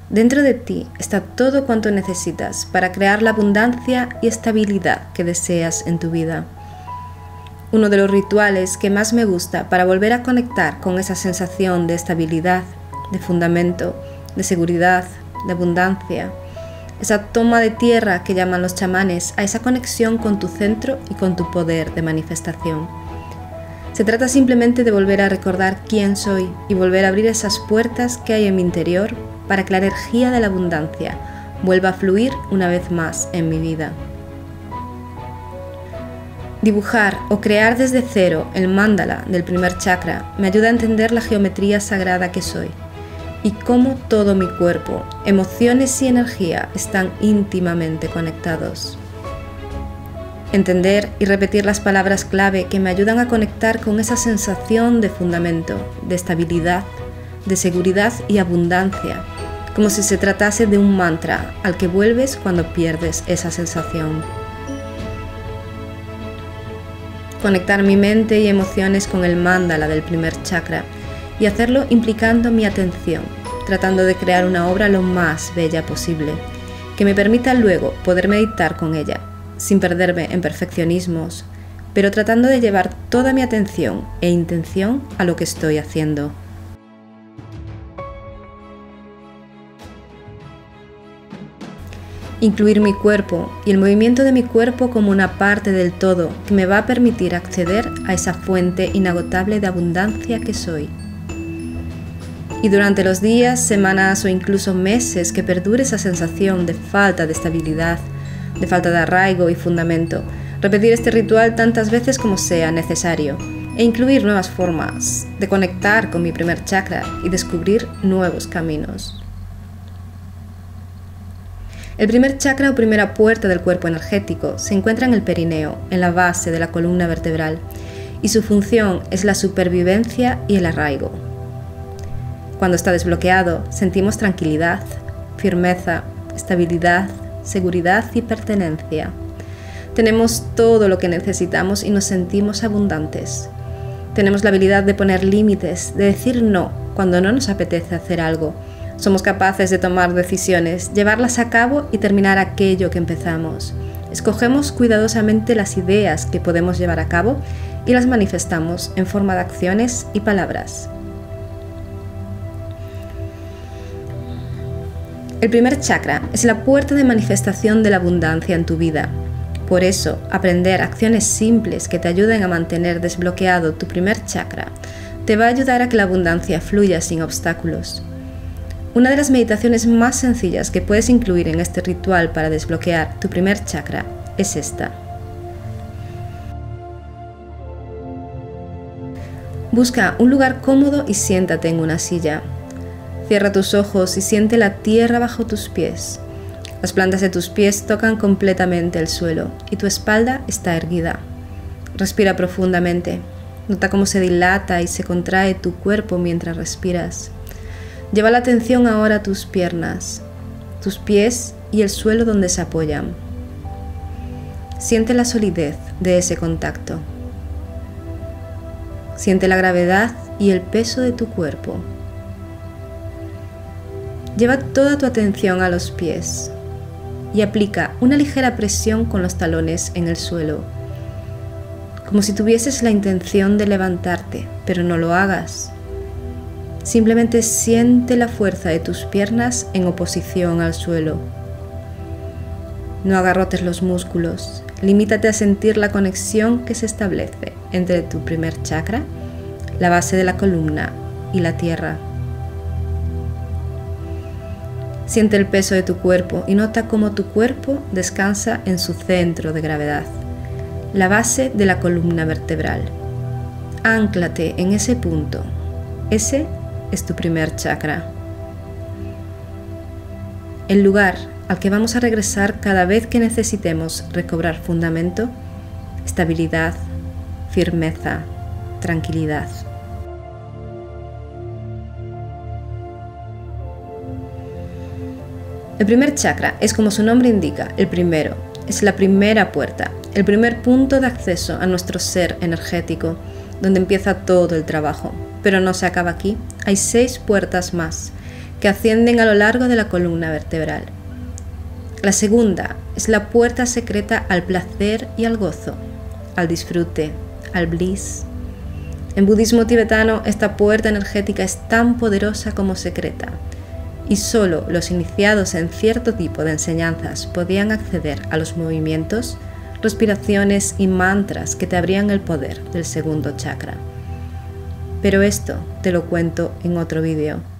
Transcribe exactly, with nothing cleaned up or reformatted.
Dentro de ti está todo cuanto necesitas para crear la abundancia y estabilidad que deseas en tu vida. Uno de los rituales que más me gusta para volver a conectar con esa sensación de estabilidad, de fundamento, de seguridad, de abundancia, esa toma de tierra que llaman los chamanes a esa conexión con tu centro y con tu poder de manifestación. Se trata simplemente de volver a recordar quién soy y volver a abrir esas puertas que hay en mi interior para que la energía de la abundancia vuelva a fluir una vez más en mi vida. Dibujar o crear desde cero el mandala del primer chakra me ayuda a entender la geometría sagrada que soy y cómo todo mi cuerpo, emociones y energía están íntimamente conectados. Entender y repetir las palabras clave que me ayudan a conectar con esa sensación de fundamento, de estabilidad, de seguridad y abundancia, como si se tratase de un mantra al que vuelves cuando pierdes esa sensación. Conectar mi mente y emociones con el mandala del primer chakra y hacerlo implicando mi atención, tratando de crear una obra lo más bella posible, que me permita luego poder meditar con ella, sin perderme en perfeccionismos, pero tratando de llevar toda mi atención e intención a lo que estoy haciendo. Incluir mi cuerpo y el movimiento de mi cuerpo como una parte del todo que me va a permitir acceder a esa fuente inagotable de abundancia que soy. Y durante los días, semanas o incluso meses que perdure esa sensación de falta de estabilidad, de falta de arraigo y fundamento, repetir este ritual tantas veces como sea necesario e incluir nuevas formas de conectar con mi primer chakra y descubrir nuevos caminos. El primer chakra o primera puerta del cuerpo energético se encuentra en el perineo, en la base de la columna vertebral, y su función es la supervivencia y el arraigo. Cuando está desbloqueado, sentimos tranquilidad, firmeza, estabilidad, seguridad y pertenencia. Tenemos todo lo que necesitamos y nos sentimos abundantes. Tenemos la habilidad de poner límites, de decir no cuando no nos apetece hacer algo. Somos capaces de tomar decisiones, llevarlas a cabo y terminar aquello que empezamos. Escogemos cuidadosamente las ideas que podemos llevar a cabo y las manifestamos en forma de acciones y palabras. El primer chakra es la puerta de manifestación de la abundancia en tu vida. Por eso, aprender acciones simples que te ayuden a mantener desbloqueado tu primer chakra te va a ayudar a que la abundancia fluya sin obstáculos. Una de las meditaciones más sencillas que puedes incluir en este ritual para desbloquear tu primer chakra es esta. Busca un lugar cómodo y siéntate en una silla. Cierra tus ojos y siente la tierra bajo tus pies. Las plantas de tus pies tocan completamente el suelo y tu espalda está erguida. Respira profundamente. Nota cómo se dilata y se contrae tu cuerpo mientras respiras. Lleva la atención ahora a tus piernas, tus pies y el suelo donde se apoyan. Siente la solidez de ese contacto. Siente la gravedad y el peso de tu cuerpo. Lleva toda tu atención a los pies y aplica una ligera presión con los talones en el suelo, como si tuvieses la intención de levantarte, pero no lo hagas. Simplemente siente la fuerza de tus piernas en oposición al suelo. No agarrotes los músculos, limítate a sentir la conexión que se establece entre tu primer chakra, la base de la columna y la tierra. Siente el peso de tu cuerpo y nota cómo tu cuerpo descansa en su centro de gravedad, la base de la columna vertebral. Ánclate en ese punto. Ese es tu primer chakra. El lugar al que vamos a regresar cada vez que necesitemos recobrar fundamento, estabilidad, firmeza, tranquilidad. El primer chakra es, como su nombre indica, el primero. Es la primera puerta, el primer punto de acceso a nuestro ser energético, donde empieza todo el trabajo. Pero no se acaba aquí, hay seis puertas más, que ascienden a lo largo de la columna vertebral. La segunda es la puerta secreta al placer y al gozo, al disfrute, al bliss. En budismo tibetano, esta puerta energética es tan poderosa como secreta, y solo los iniciados en cierto tipo de enseñanzas podían acceder a los movimientos, respiraciones y mantras que te abrían el poder del segundo chakra. Pero esto te lo cuento en otro vídeo.